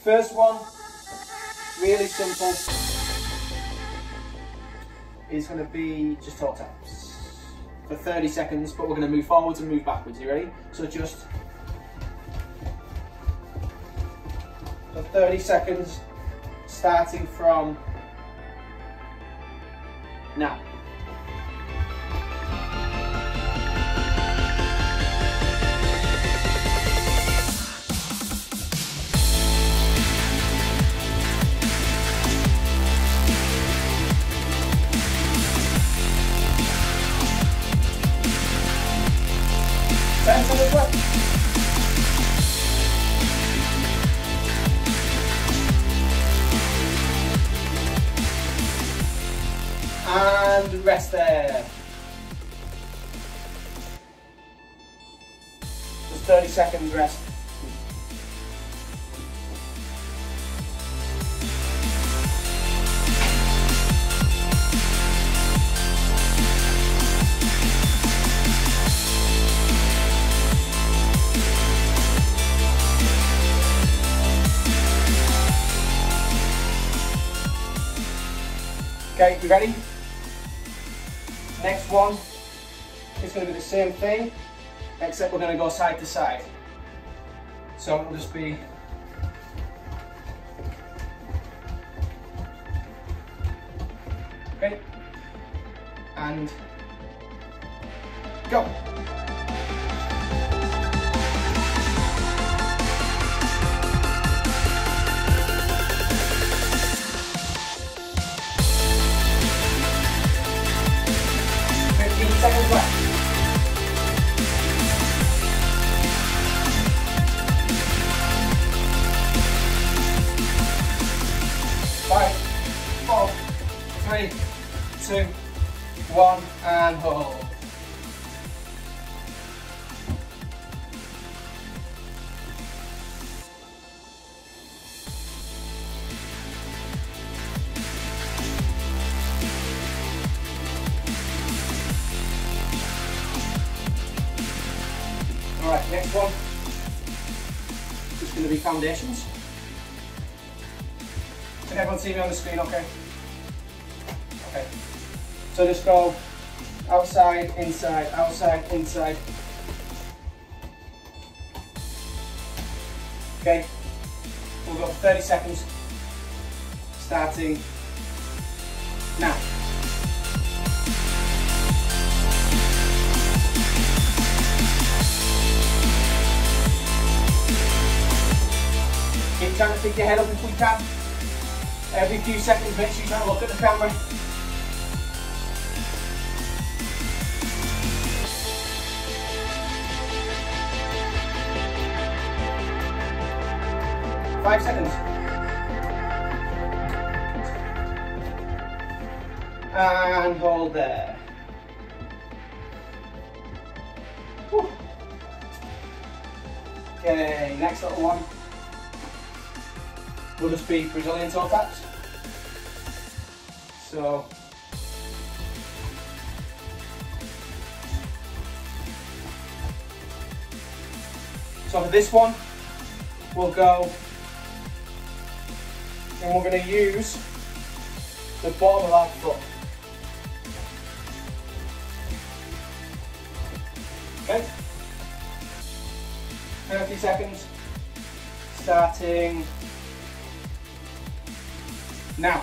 First one, really simple, is going to be just toe taps for 30 seconds, but we're going to move forwards and move backwards. You ready? So just for 30 seconds, starting from now. And rest there. Just 30 seconds rest. Okay, you ready? Next one is going to be the same thing, except we're going to go side to side. So it'll just be okay, and go. Seconds left. Five, four, three, two, one, and hold. Alright, next one is going to be foundations. Can everyone see me on the screen okay? Okay. So just go outside, inside, outside, inside. Okay. We'll go for 30 seconds. Starting now. Keep trying to pick your head up if we can. Every few seconds, make sure you try to look at the camera. Five seconds. And hold there. Whew. Okay, next little one will just be Brazilian toe taps. So for this one, we'll go and we're going to use the bottom of our foot. Okay, 30 seconds, starting now.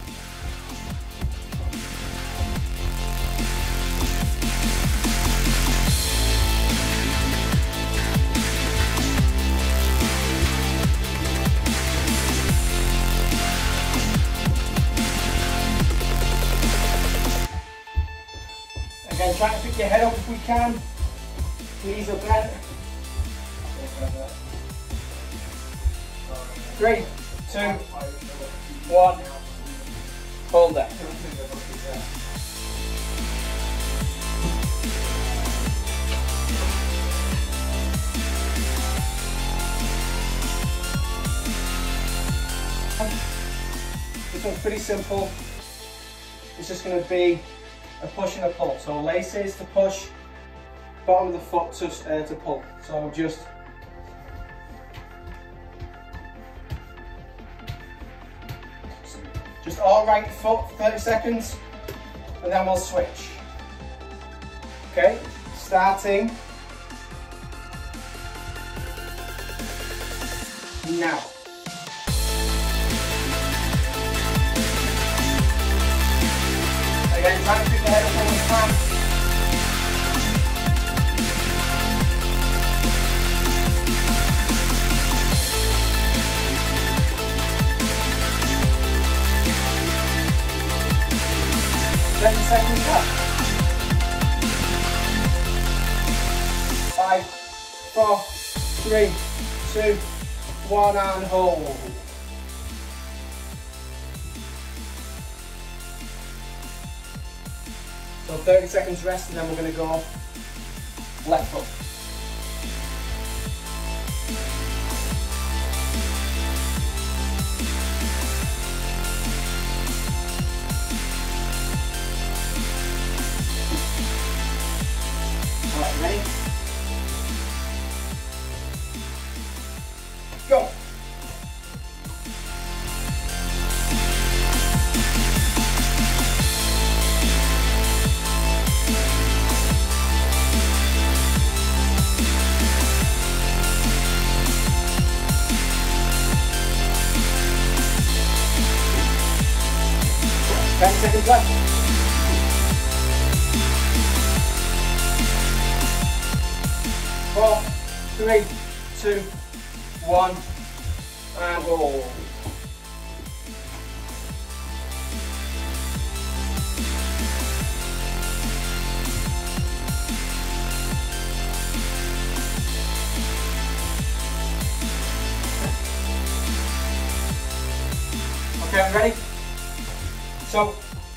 Again, try to pick your head up if we can. Knees are bent. 3, 2, 1. Hold there. This one's pretty simple. It's just going to be a push and a pull. So laces to push, bottom of the foot to pull. So just Just all right foot for 30 seconds, and then we'll switch. Okay, starting now. Again, try to keep the head up all the time. Seconds left. 5, 4, 3, 2, 1, and hold. So 30 seconds rest, and then we're going to go left foot. Ready? Go! Ten seconds left. 4, 3, 2, 1, and hold. Okay, I'm ready. So,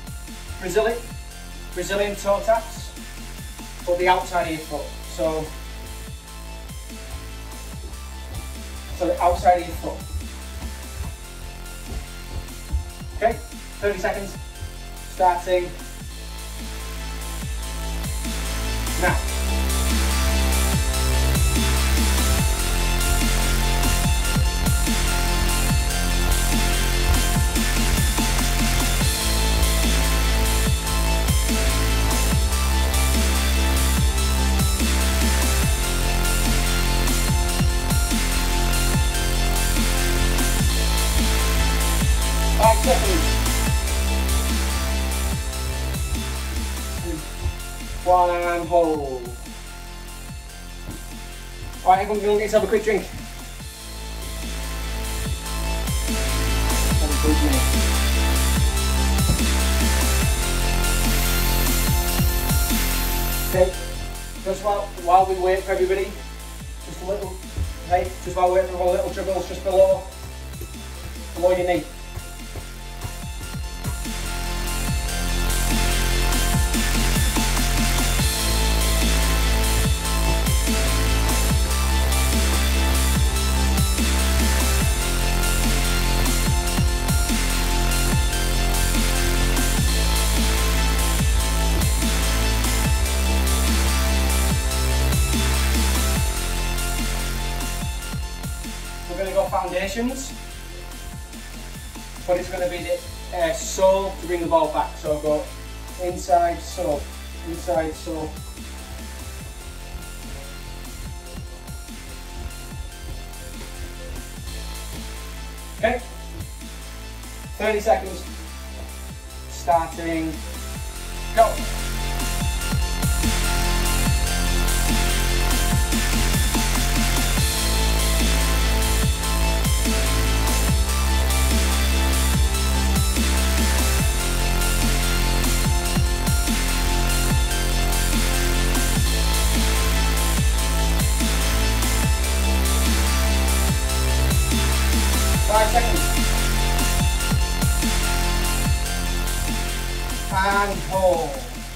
Brazilian toe taps, but the outside of your foot. So the outside of your foot. Okay, 30 seconds, starting now. One and hold. Alright, everyone, go and get yourself a quick drink. Okay, just while we wait for everybody, just a little, hey, just while we wait for a little juggles just below your knee. We're going to go foundations, but it's going to be the sole to bring the ball back. So go inside, sole, inside, sole. Okay, 30 seconds, starting, go. 5 seconds. And hold.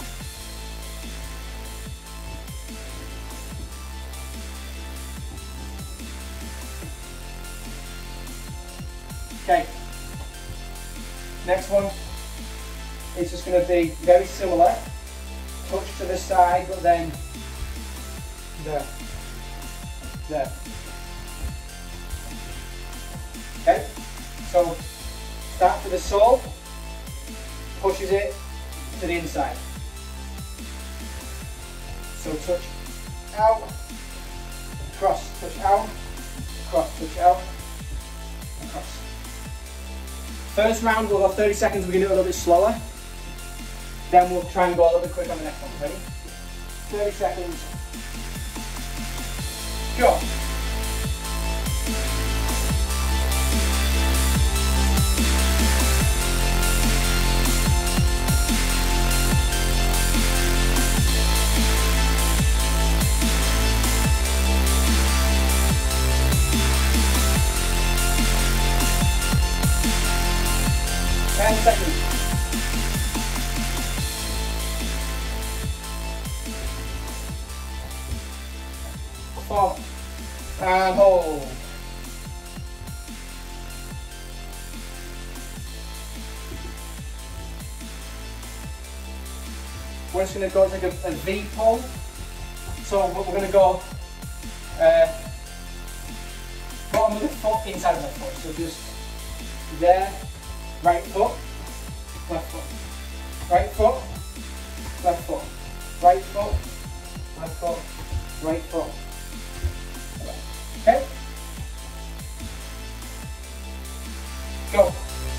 Okay. Next one is just going to be very similar. Touch to the side, but then there. There. Okay, so start to the sole, pushes it to the inside. So touch out, cross, touch out, cross, touch out, and cross. First round we'll go 30 seconds, we're going to do it a little bit slower. Then we'll try and go a little bit quicker on the next one. Ready? 30 seconds. Go. Seconds. 4 and hold. We're just going to go like a V pull. So we're going to go bottom of the foot, inside of the foot. So just there. Right foot, left foot, right foot, left foot, right foot, left foot, right foot. Okay? Go.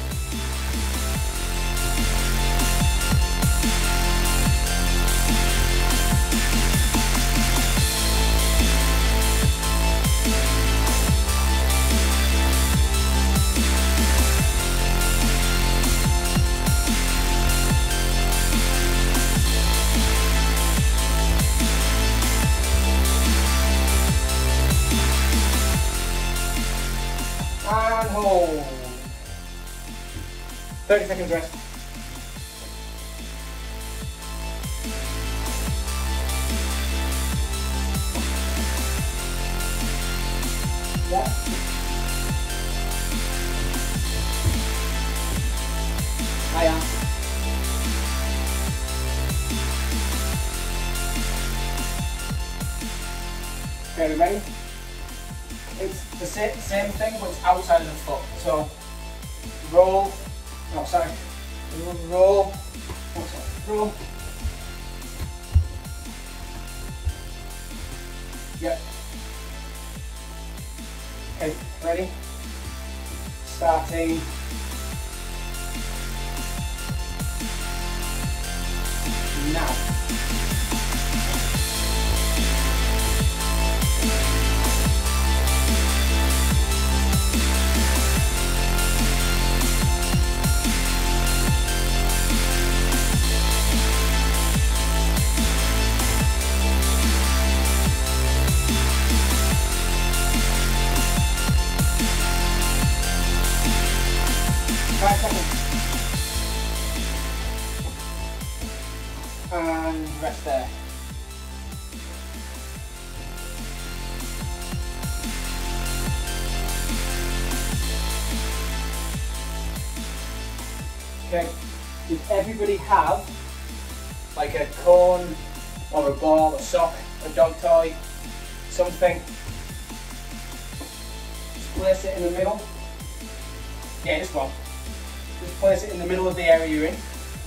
And hold. 30 seconds rest. Yeah. Hiya. Okay, we ready? It's the same thing, but it's outside of the foot. So roll, no sorry, roll, oh, sorry. Roll. Yep. Okay, ready? Starting now. And rest there. Okay, does everybody have like a cone or a ball, a sock, a dog toy, something? Just place it in the middle. Yeah, just one. Just place it in the middle of the area you're in.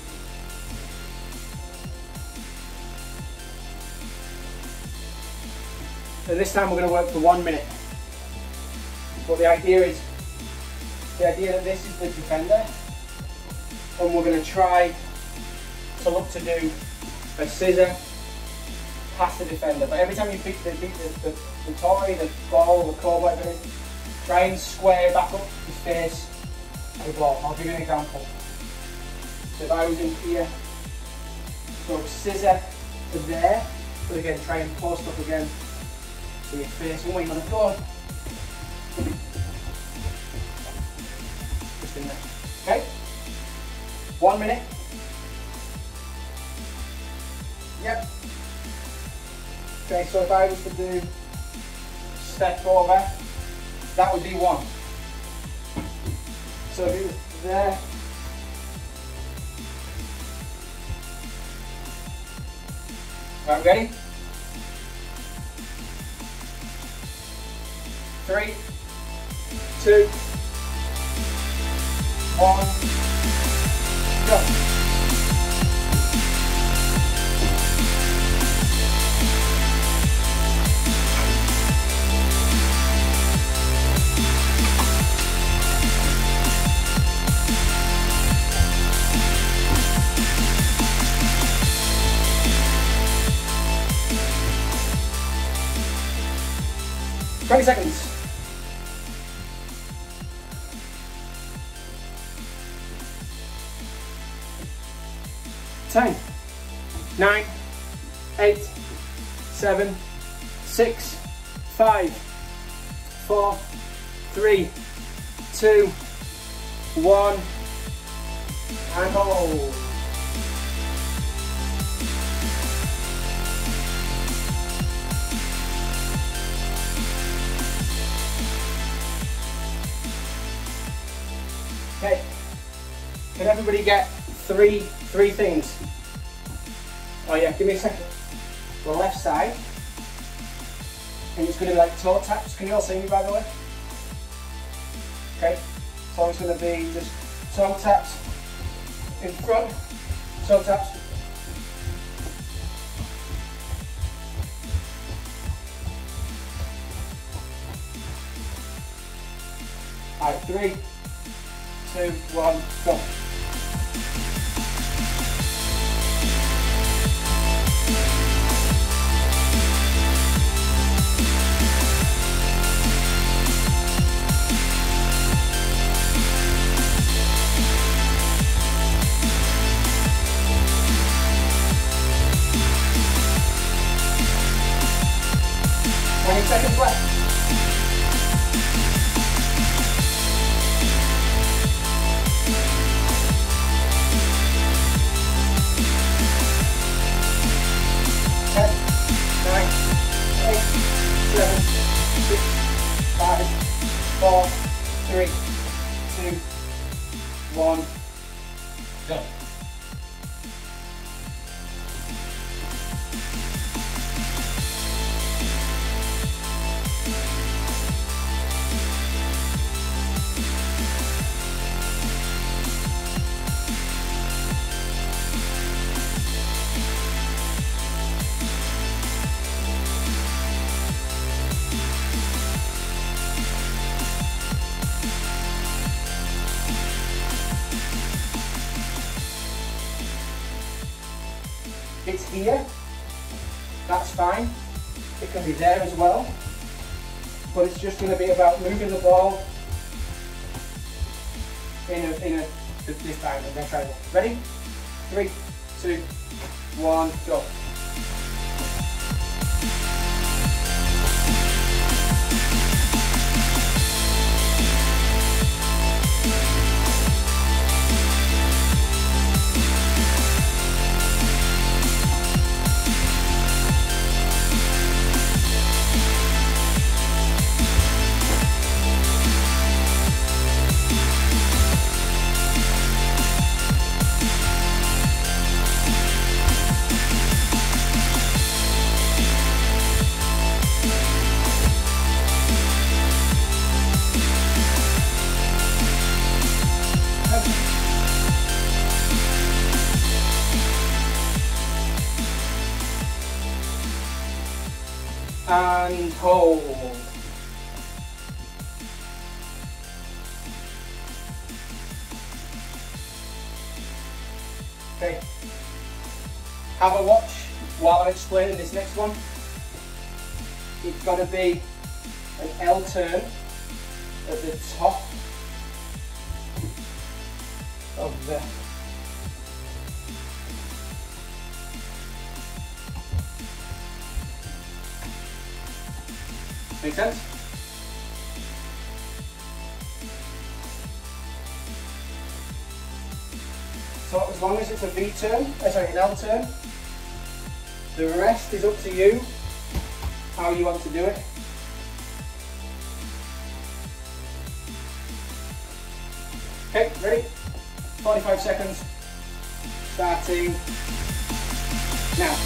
And this time we're going to work for 1 minute. But the idea that this is the defender, and we're going to try to look to do a scissor past the defender. But every time you beat the toy, the ball, the core, whatever it is, try and square back up to face the ball. I'll give you an example. So if I was in here, so scissor to there, but again try and post up again to your face. One way you want to go. Just in there. Okay? 1 minute. Yep. Okay, so if I was to do step over, that would be 1. So if it was there, right, ready? 3, 2, 1, go. 20 seconds. 10, 9, 8, 7, 6, 5, 4, 3, 2, 1, and hold. Okay, can everybody get three things? Oh yeah, give me a second. The left side, and it's going to be like toe taps. Can you all see me, by the way? Okay, so it's going to be just toe taps in front, toe taps. Alright, 3, 2, 1, go. Seconds left. Ten, 9, 8, 7, 6, 5, 4, 3, 2, 1, go. It's here, that's fine. It can be there as well, but it's just going to be about moving the ball in a this time. I'm going to try one. Ready? 3, 2, 1, go. And hold. Okay. Have a watch while I'm explaining this next one. It's got to be an L turn at the top of the Make sense? So as long as it's a V turn, sorry, an L turn, the rest is up to you, how you want to do it. Okay, ready? 45 seconds, starting now.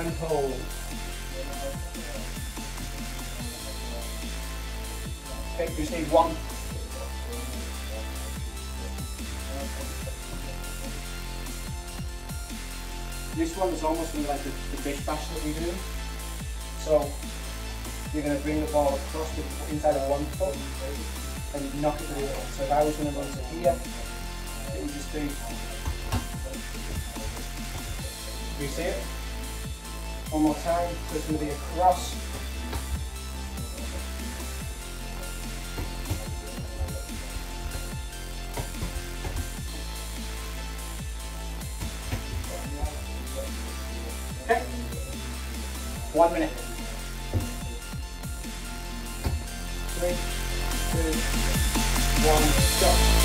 and hold. Okay, just need one. This one is almost like the bish bash that we do. So you're going to bring the ball across the inside of one foot and knock it through it. So if I was going to run to here, it would just be. Do you see it? One more time. So it's going to be across. Okay. 1 minute. 3, 2, 1, go.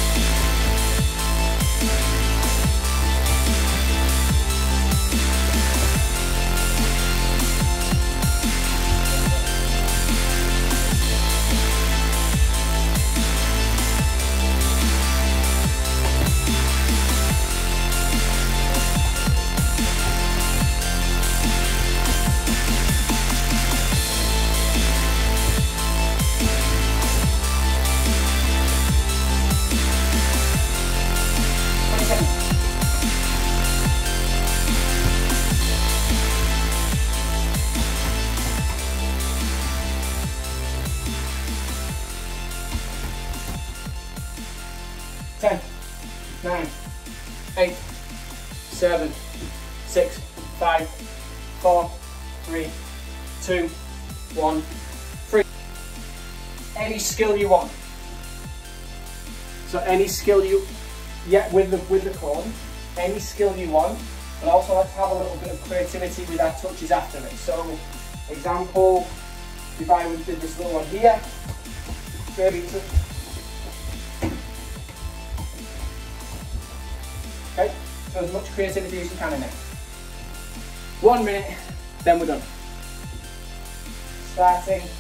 Ten, 9, 8, 7, 6, 5, 4, 3, 2, 1, 3. Any skill you want. So any skill you, with the cone, any skill you want, but also let's have a little bit of creativity with our touches after it. So, example, if I did this little one here, maybe to. Okay, so as much creativity as you can in it. 1 minute, then we're done. Starting